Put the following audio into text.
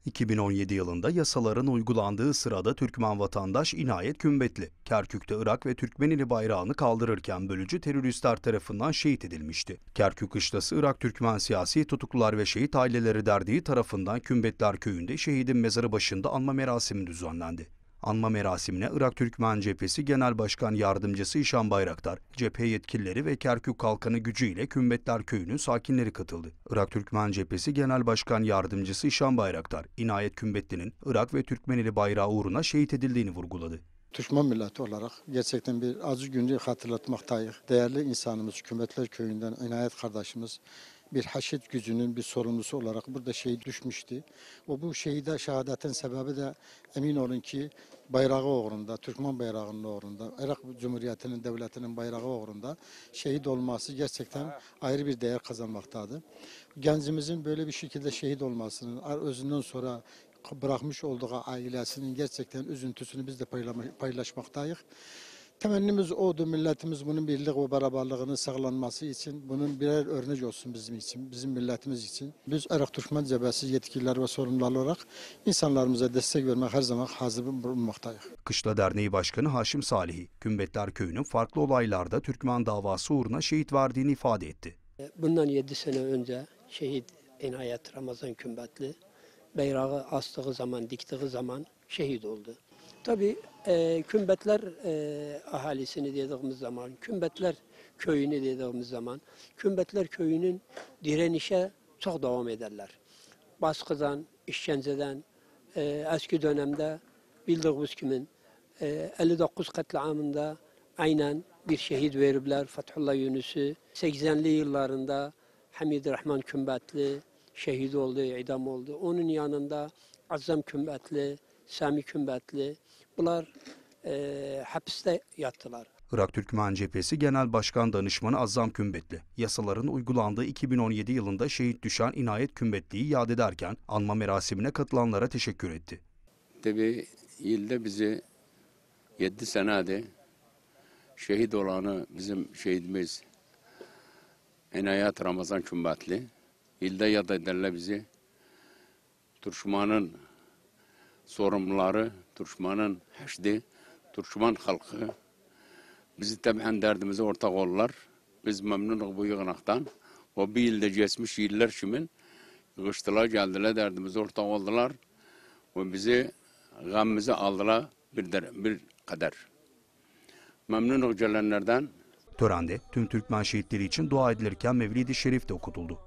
2017 yılında yasaların uygulandığı sırada Türkmen vatandaş İnayet Kümbetli, Kerkük'te Irak ve Türkmenili bayrağını kaldırırken bölücü teröristler tarafından şehit edilmişti. Kerkük kışlası Irak Türkmen siyasi tutuklular ve şehit aileleri derneği tarafından Kümbetler köyünde şehidin mezarı başında anma merasimi düzenlendi. Anma merasimine Irak Türkmen Cephesi Genel Başkan Yardımcısı İşan Bayraktar, cephe yetkilileri ve Kerkük Kalkanı Gücü ile Kümbetler Köyü'nün sakinleri katıldı. Irak Türkmen Cephesi Genel Başkan Yardımcısı İşan Bayraktar, İnayet Kümbetli'nin Irak ve Türkmenili bayrağı uğruna şehit edildiğini vurguladı. Türkmen milleti olarak gerçekten bir acı günü hatırlatmaktayız. Değerli insanımız Kümbetler Köyü'nden İnayet kardeşimiz bir haşet gücünün bir sorumlusu olarak burada şehit düşmüştü. Bu şehide şehadetin sebebi de emin olun ki bayrağı uğrunda, Türkmen bayrağının uğrunda, Irak Cumhuriyeti'nin, devletinin bayrağı uğrunda şehit olması gerçekten ayrı bir değer kazanmaktadır. Gencimizin böyle bir şekilde şehit olmasının özünden sonra bırakmış olduğu ailesinin gerçekten üzüntüsünü biz de paylaşmaktayız. Temennimiz odur, milletimiz bunun birlik ve beraberliğinin sağlanması için, bunun birer örnek olsun bizim için, bizim milletimiz için. Biz Irak Türkmen Cephesi yetkililer ve sorumlular olarak insanlarımıza destek vermek her zaman hazır bulunmaktayız. Kışla Derneği Başkanı Haşim Salihi, Kümbetler Köyü'nün farklı olaylarda Türkmen davası uğruna şehit verdiğini ifade etti. Bundan 7 sene önce şehit İnayet Ramazan Kümbetli bayrağı astığı zaman, diktiği zaman şehit oldu. Tabii Kümbetler ahalisini dediğimiz zaman, Kümbetler köyünü dediğimiz zaman, Kümbetler köyünün direnişe çok devam ederler. Baskıdan, işkenceden, eski dönemde bildiğimiz kimin 59 katliamında aynen bir şehit veribler Fethullah Yunus'u. 80'li yıllarında Hamid Rahman Kümbetli şehit oldu, idam oldu. Onun yanında Azzam Kümbetli, Sami Kümbetli, bunlar hapiste yattılar. Irak Türkmen Cephesi Genel Başkan Danışmanı Azzam Kümbetli, yasaların uygulandığı 2017 yılında şehit düşen İnayet Kümbetli'yi yad ederken anma merasimine katılanlara teşekkür etti. Tabii yılda bizi 7 senede şehit olanı bizim şehidimiz İnayet Ramazan Kümbetli. Yılda yad ederler bizi. Türkmen'in sorumluları, Türkmen'in haşdi, Türkmen halkı. Bizi tabihen derdimize ortak olurlar. Biz memnunuz bu yığınaktan. O bir yılda geçmiş yıllar şimin. Kıştılar geldiler, derdimize ortak oldular. Ve bizi gamimizi aldılar bir kadar. Memnunuz gelenlerden. Törende tüm Türkmen şehitleri için dua edilirken Mevlid-i Şerif de okutuldu.